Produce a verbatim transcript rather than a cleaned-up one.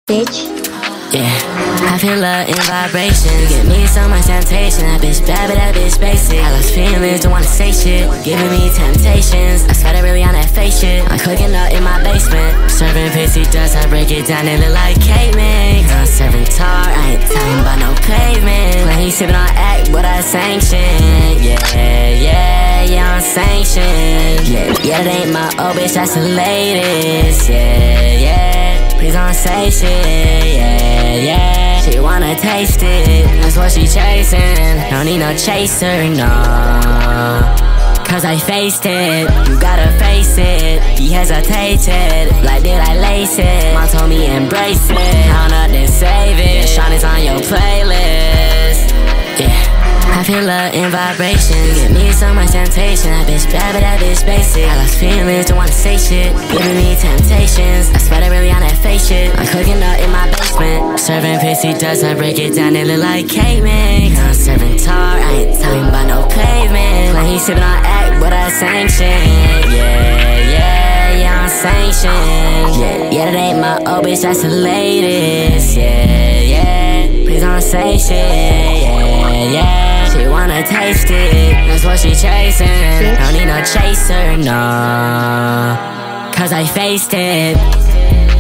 Bitch. Yeah, I feel love in vibration. You get me so much temptation. That bitch bad, but that bitch basic. I lost feelings, don't wanna say shit. Giving me temptations. I swear that really on that face shit. I'm cooking up in my basement. Serving pissy dust, I break it down and look like caveman. I'm serving tar, I ain't talking about no pavement. When he sipping on act, but I sanction. Yeah, yeah, yeah, I'm sanctioned. Yeah, yeah, that ain't my old bitch, that's the latest. Yeah, yeah. Please don't say shit, yeah, yeah. She wanna taste it, that's what she chasing. Don't need no chaser, no. Cause I faced it, you gotta face it. He hesitated, like did I lace it? Mom told me embrace it, count up then save it. Yeah, Sean is on your playlist, yeah. I feel love in vibration. Give me so much temptation. That bitch bad, but that bitch basic. I lost feelings, don't wanna say shit. Giving me temptations. I swear that really on that face shit. I'm cooking up in my basement. Serving pissy dust, I break it down, it look like caveman. I'm serving tar, I ain't talking about no pavement. When he sipping on act, but I sanction. Yeah, yeah, yeah, I'm sanctioned. Yeah, yeah, that ain't my old bitch, that's the latest. Yeah, yeah, please don't say shit. Yeah, yeah. She wanna taste it, that's what she chasing. Don't need no chaser, no. Cause I faced it.